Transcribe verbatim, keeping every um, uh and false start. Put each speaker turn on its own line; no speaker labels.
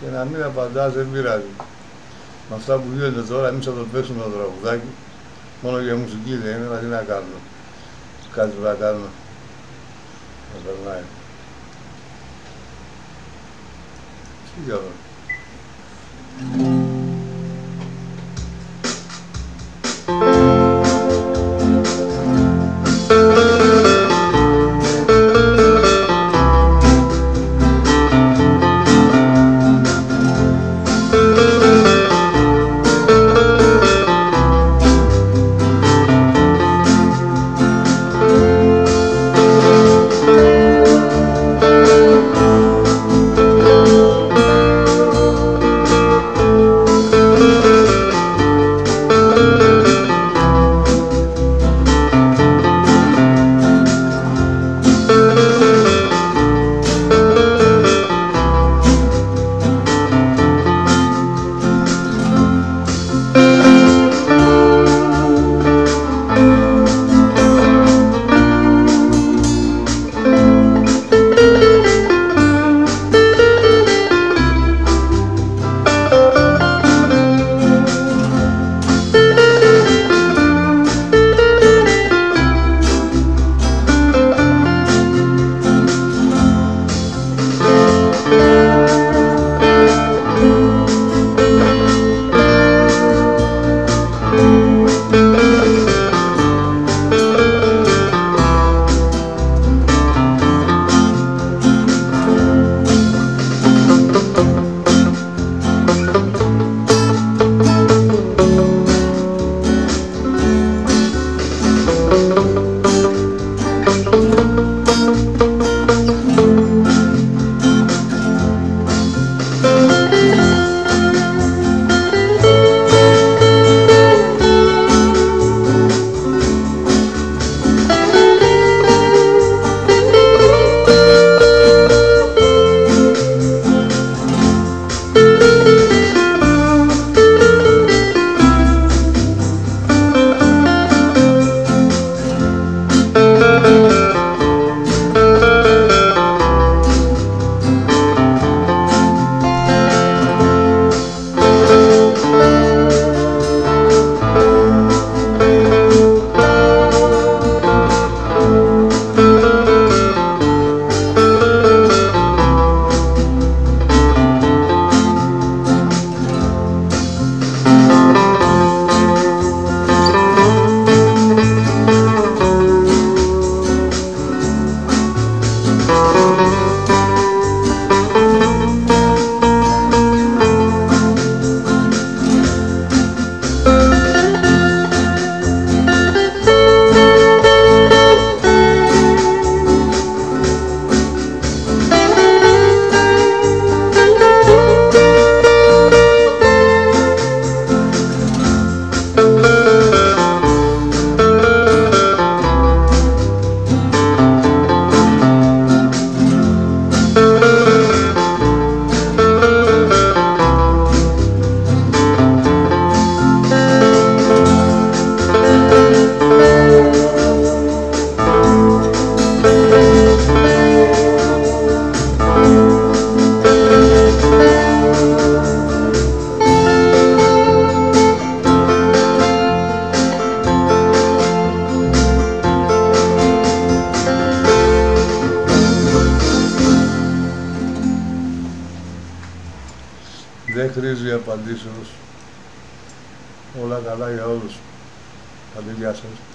Και να μην απαντάς δεν πειράζει. Με αυτά που γίνονται τώρα, εμείς θα το παίξουμε το τραγουδάκι. Μόνο για μουσική δεν είναι, αλλά τι να κάνουμε. Κάτι που να κάνουμε. Να περνάει. Τι διάβασα. Δεν χρήζει απαντήσεως. Όλα καλά για όλους. Τα παιδιά σας.